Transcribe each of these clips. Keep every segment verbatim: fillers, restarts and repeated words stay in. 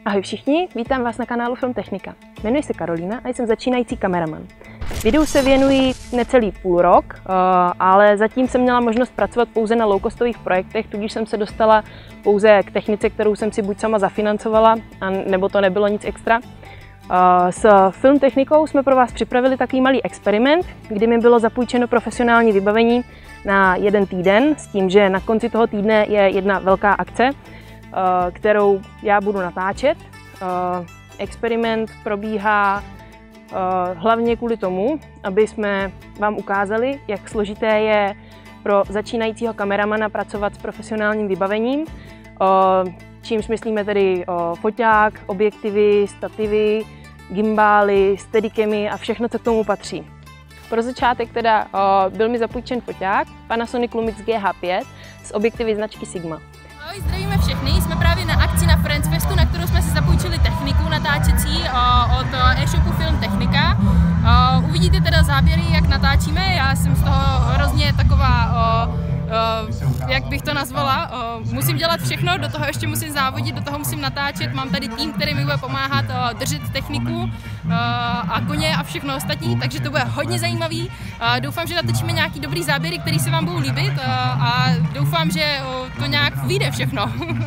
Ahoj všichni, vítám vás na kanálu Film Technika. Jmenuji se Karolína a jsem začínající kameraman. Videu se věnuji necelý půl rok, ale zatím jsem měla možnost pracovat pouze na low-costových projektech, tudíž jsem se dostala pouze k technice, kterou jsem si buď sama zafinancovala, nebo to nebylo nic extra. S Film Technikou jsme pro vás připravili takový malý experiment, kdy mi bylo zapůjčeno profesionální vybavení na jeden týden, s tím, že na konci toho týdne je jedna velká akce, kterou já budu natáčet. Experiment probíhá hlavně kvůli tomu, aby jsme vám ukázali, jak složité je pro začínajícího kameramana pracovat s profesionálním vybavením, čímž myslíme tedy foťák, objektivy, stativy, gimbály, steadicamy a všechno, co k tomu patří. Pro začátek teda byl mi zapůjčen foťák Panasonic Lumix G H pět s objektivy značky Sigma. Ahoj, zdravíme všechny, jsme právě na akci na Friends Festu, na kterou jsme si zapůjčili techniku natáčecí od e-shopu Film Technika. Uvidíte teda záběry, jak natáčíme, já jsem z toho hrozně taková, jak bych to nazvala, musím dělat všechno, do toho ještě musím závodit, do toho musím natáčet, mám tady tým, který mi bude pomáhat držet techniku a koně a všechno ostatní, takže to bude hodně zajímavý. Doufám, že natočíme nějaký dobrý záběry, který se vám budou líbit a doufám, že to nějak vyjde všechno.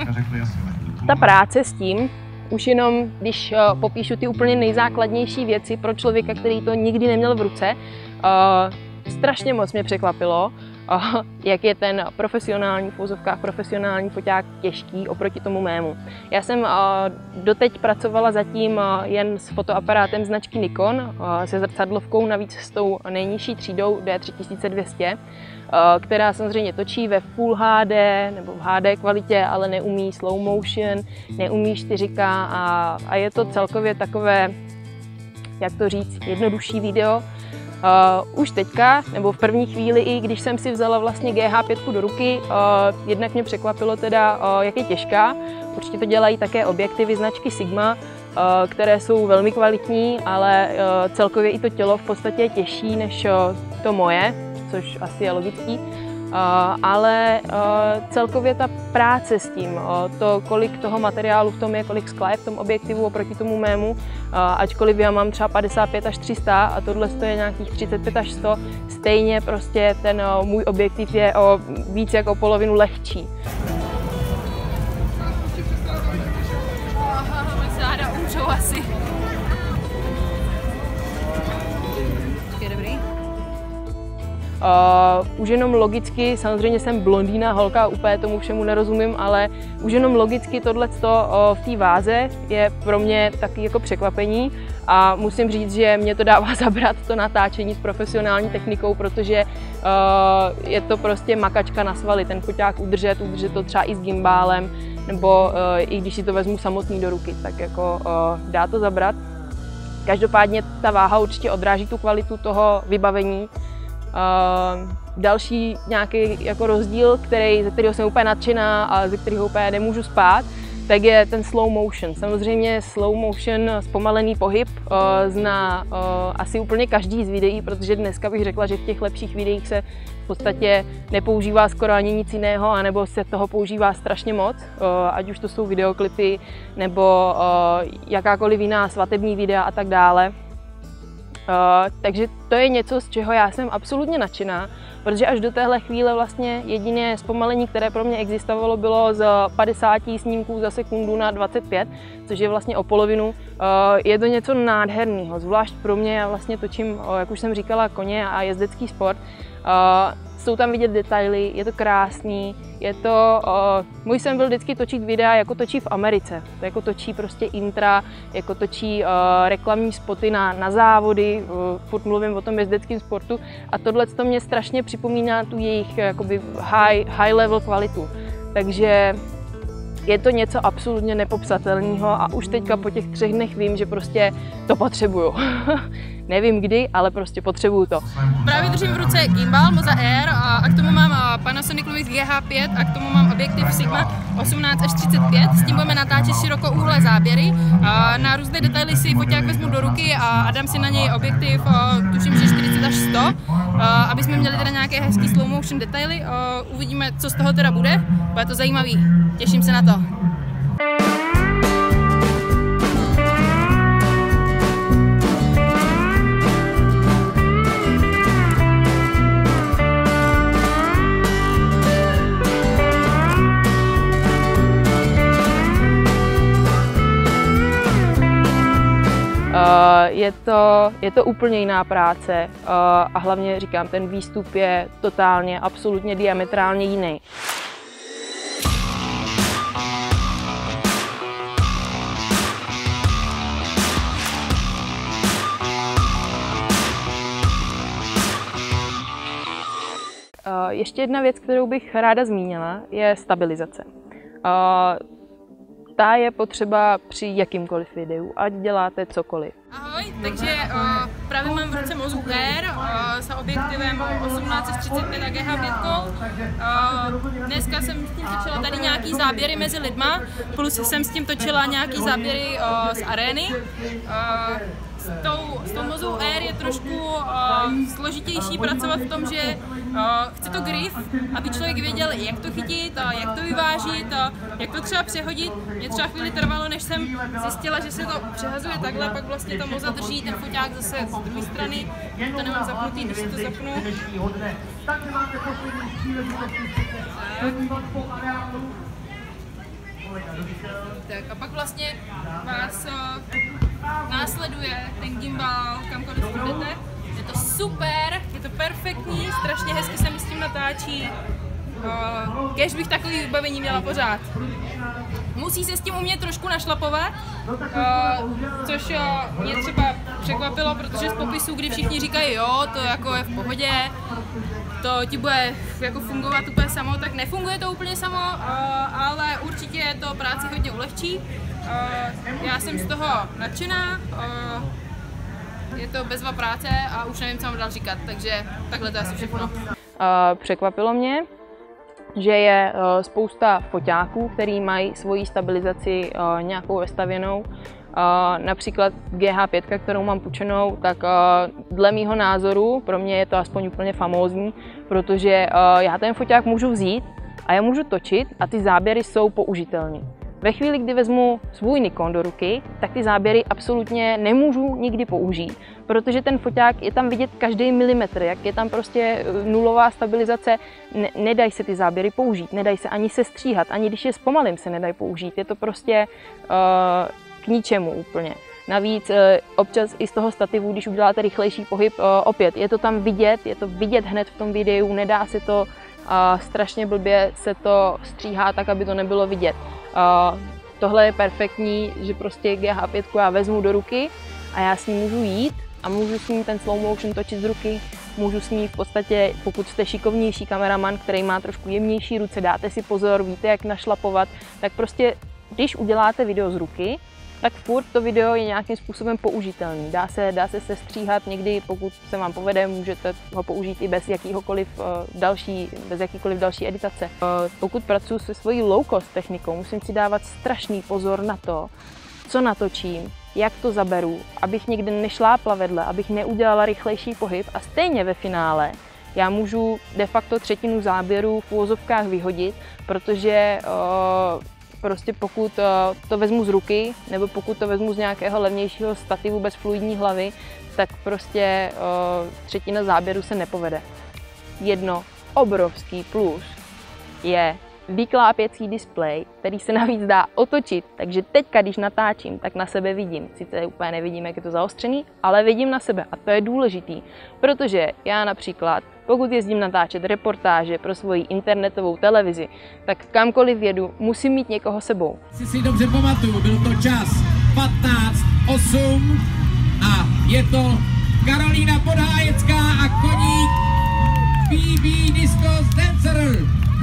Ta práce s tím, už jenom když popíšu ty úplně nejzákladnější věci pro člověka, který to nikdy neměl v ruce, strašně moc mě překvapilo, jak je ten profesionální, v úzovkách profesionální foťák těžký oproti tomu mému. Já jsem doteď pracovala zatím jen s fotoaparátem značky Nikon, se zrcadlovkou, navíc s tou nejnižší třídou D tři tisíce dvě stě, která samozřejmě točí ve Full H D nebo v H D kvalitě, ale neumí slow motion, neumí čtyři K a, a je to celkově takové, jak to říct, jednodušší video. Uh, už teďka, nebo v první chvíli, i když jsem si vzala vlastně G H pět do ruky, uh, jednak mě překvapilo teda, uh, jak je těžká. Určitě to dělají také objektivy značky Sigma, uh, které jsou velmi kvalitní, ale uh, celkově i to tělo v podstatě je těžší než uh, to moje, což asi je logický. Uh, ale uh, celkově ta práce s tím, uh, to, kolik toho materiálu v tom je, kolik skla je v tom objektivu oproti tomu mému, uh, ačkoliv já mám třeba padesát pět až tři sta a tohle je nějakých třicet pět až sto, stejně prostě ten uh, můj objektiv je o víc jak o polovinu lehčí. Záda umřou asi. Uh, už jenom logicky, samozřejmě jsem blondýna holka, úplně tomu všemu nerozumím, ale už jenom logicky tohleto uh, v té váze je pro mě taky jako překvapení a musím říct, že mě to dává zabrat to natáčení s profesionální technikou, protože uh, je to prostě makačka na svaly, ten foťák udržet, udržet to třeba i s gimbálem, nebo uh, i když si to vezmu samotný do ruky, tak jako uh, dá to zabrat. Každopádně ta váha určitě odráží tu kvalitu toho vybavení. Uh, další nějaký jako rozdíl, který, ze kterého jsem úplně nadšená a ze kterého úplně nemůžu spát, tak je ten slow motion. Samozřejmě slow motion, zpomalený pohyb, uh, zná uh, asi úplně každý z videí, protože dneska bych řekla, že v těch lepších videích se v podstatě nepoužívá skoro ani nic jiného, anebo se toho používá strašně moc, uh, ať už to jsou videoklipy nebo uh, jakákoliv jiná svatební videa a tak dále. Uh, takže to je něco, z čeho já jsem absolutně nadšená, protože až do téhle chvíle vlastně jediné zpomalení, které pro mě existovalo, bylo z padesáti snímků za sekundu na dvacet pět, což je vlastně o polovinu. Uh, je to něco nádherného, zvlášť pro mě, já vlastně točím, uh, jak už jsem říkala, koně a jezdecký sport. Uh, jsou tam vidět detaily, je to krásný, je to, uh, můj sen byl vždycky točit videa, jako točí v Americe, to jako točí prostě intra, jako točí uh, reklamní spoty na, na závody, uh, furt mluvím o tom jezdeckém sportu a tohle to mě strašně připomíná tu jejich jakoby high, high level kvalitu, takže je to něco absolutně nepopsatelného a už teďka po těch třech dnech vím, že prostě to potřebuju. Nevím kdy, ale prostě potřebuju to. Právě držím v ruce gimbal Moza Air a k tomu mám Panasonic Lumix G H pět a k tomu mám objektiv Sigma osmnáct až třicet pět. S tím budeme natáčet širokouhlé záběry. Na různé detaily si foťák vezmu do ruky a dám si na něj objektiv, tuším, že čtyřicet až sto, aby jsme měli teda nějaké hezký slow motion detaily. Uvidíme, co z toho teda bude. Bude to zajímavý. Těším se na to. Je to, je to úplně jiná práce a hlavně říkám, ten výstup je totálně, absolutně diametrálně jiný. Ještě jedna věc, kterou bych ráda zmínila, je stabilizace. Ta je potřeba při jakýmkoliv videu, ať děláte cokoliv. Ahoj, takže uh, právě mám v ruce Mozu Air uh, s objektivem osmnáct třicet pět a G H pět. Uh, dneska jsem s tím točila tady nějaký záběry mezi lidma, plus jsem s tím točila nějaký záběry uh, z arény. Uh, S tou, s tou Mozou Air je trošku uh, složitější pracovat v tom, že uh, chce to grip, aby člověk věděl, jak to chytit, uh, jak to vyvážit, uh, jak to třeba přehodit. Mě třeba chvíli trvalo, než jsem zjistila, že se to přehazuje takhle, pak vlastně ta Moza drží ten foťák zase z druhé strany. To nemám zapnutý, když si to zapnu. Tak a pak vlastně vás uh, následuje ten gimbal, kamkoliv jdete. Je to super, je to perfektní, strašně hezky se mi s tím natáčí. Uh, Kéž bych takový vybavení měla pořád. Musí se s tím umět trošku našlapovat, uh, což uh, mě třeba překvapilo, protože z popisů, kdy všichni říkají jo, to jako je v pohodě, to ti bude jako fungovat úplně samo, tak nefunguje to úplně samo, uh, ale určitě to práci hodně ulehčí. Uh, já jsem z toho nadšená, uh, je to bezva práce a už nevím, co mám dál říkat, takže takhle to je asi všechno. Uh, překvapilo mě, že je uh, spousta foťáků, který mají svoji stabilizaci uh, nějakou vestavěnou. Uh, například G H pět, kterou mám půjčenou, tak uh, dle mýho názoru, pro mě je to aspoň úplně famózní, protože uh, já ten foťák můžu vzít a já můžu točit a ty záběry jsou použitelné. Ve chvíli, kdy vezmu svůj Nikon do ruky, tak ty záběry absolutně nemůžu nikdy použít, protože ten foťák je tam vidět každý milimetr, jak je tam prostě nulová stabilizace, ne, nedají se ty záběry použít, nedají se ani sestříhat, ani když je zpomalím se nedají použít, je to prostě uh, k ničemu úplně. Navíc občas i z toho stativu, když uděláte rychlejší pohyb, opět je to tam vidět, je to vidět hned v tom videu, nedá se to, strašně blbě se to stříhá tak, aby to nebylo vidět. Tohle je perfektní, že prostě G H pět já vezmu do ruky a já s ní můžu jít a můžu s ní ten slow motion točit z ruky, můžu s ní v podstatě, pokud jste šikovnější kameraman, který má trošku jemnější ruce, dáte si pozor, víte, jak našlapovat, tak prostě když uděláte video z ruky, tak furt to video je nějakým způsobem použitelný. Dá se, dá se sestříhat někdy, pokud se vám povede, můžete ho použít i bez jakýhokoliv další, bez jakýkoliv další editace. Pokud pracuji se svojí low cost technikou, musím si dávat strašný pozor na to, co natočím, jak to zaberu, abych někde nešlápla vedle, abych neudělala rychlejší pohyb a stejně ve finále já můžu de facto třetinu záběru v uvozovkách vyhodit, protože uh, prostě pokud to vezmu z ruky, nebo pokud to vezmu z nějakého levnějšího stativu bez fluidní hlavy, tak prostě uh, třetina záběru se nepovede. Jedno obrovský plus je vyklápěcí displej, který se navíc dá otočit, takže teďka, když natáčím, tak na sebe vidím. Sice úplně nevidím, jak je to zaostřený, ale vidím na sebe a to je důležitý, protože já například, pokud jezdím natáčet reportáže pro svoji internetovou televizi, tak kamkoliv jedu, musím mít někoho sebou. Si si dobře pamatuju, byl to čas patnáct osm a je to Karolína Podhájecká a koník B B Disco Dancer.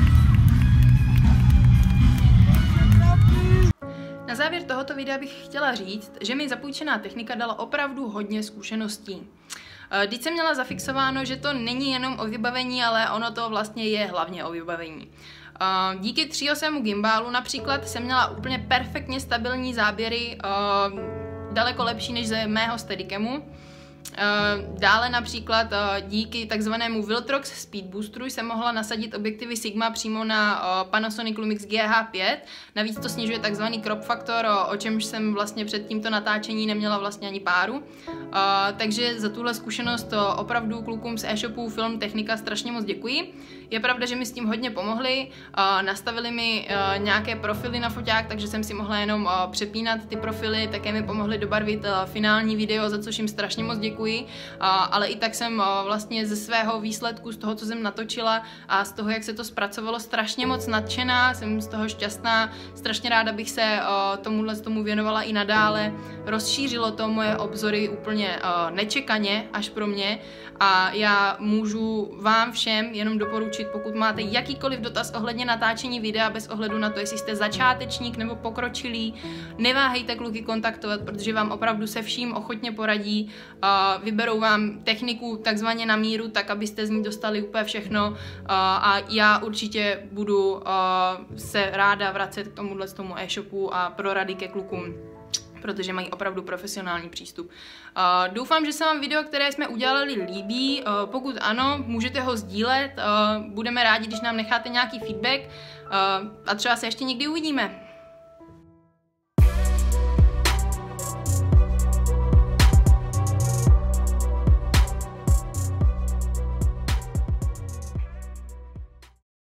Na závěr tohoto videa bych chtěla říct, že mi zapůjčená technika dala opravdu hodně zkušeností. Vždyť jsem měla zafixováno, že to není jenom o vybavení, ale ono to vlastně je hlavně o vybavení. Díky tříosému gimbálu například jsem měla úplně perfektně stabilní záběry, daleko lepší než ze mého Steadicamu. Dále například díky takzvanému Viltrox Speed Boosteru jsem mohla nasadit objektivy Sigma přímo na Panasonic Lumix G H pět. Navíc to snižuje takzvaný crop faktor, o čemž jsem vlastně před tímto natáčení neměla vlastně ani páru. Takže za tuhle zkušenost opravdu klukům z e-shopu Film Technika strašně moc děkuji. Je pravda, že mi s tím hodně pomohli, nastavili mi nějaké profily na foťák, takže jsem si mohla jenom přepínat ty profily, také mi pomohli dobarvit finální video, za což jim strašně moc děkuji, ale i tak jsem vlastně ze svého výsledku, z toho, co jsem natočila a z toho, jak se to zpracovalo, strašně moc nadšená, jsem z toho šťastná, strašně ráda bych se tomuhle tomu věnovala i nadále, rozšířilo to moje obzory úplně nečekaně až pro mě a já můžu vám všem jenom doporučit, pokud máte jakýkoliv dotaz ohledně natáčení videa, bez ohledu na to, jestli jste začátečník nebo pokročilý, neváhejte kluky kontaktovat, protože vám opravdu se vším ochotně poradí, vyberou vám techniku takzvaně na míru, tak abyste z ní dostali úplně všechno a já určitě budu se ráda vracet k tomuhle tomu e-shopu a pro rady ke klukům, protože mají opravdu profesionální přístup. Uh, doufám, že se vám video, které jsme udělali, líbí. Uh, pokud ano, můžete ho sdílet. Uh, budeme rádi, když nám necháte nějaký feedback uh, a třeba se ještě někdy uvidíme.